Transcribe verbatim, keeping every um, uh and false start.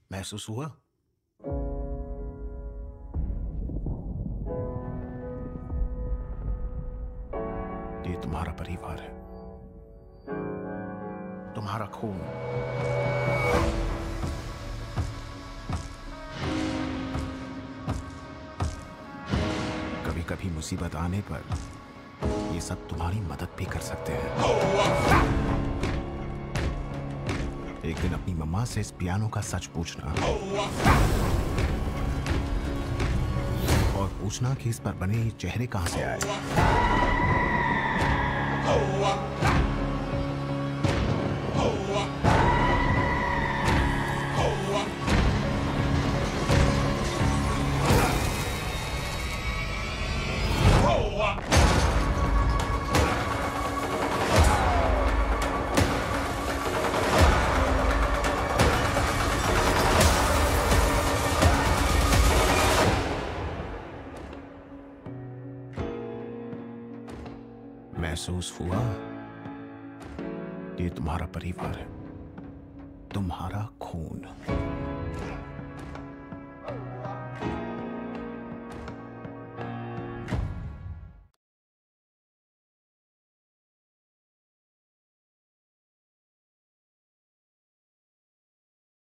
महसूस हुआ? ये तुम्हारा परिवार है, तुम्हारा खून। कभी कभी मुसीबत आने पर ये सब तुम्हारी मदद भी कर सकते हैं। एक दिन अपनी मम्मा से इस पियानो का सच पूछना और पूछना कि इस पर बने ये चेहरे कहां से आए। महसूस हुआ? ये तुम्हारा परिवार है, तुम्हारा खून।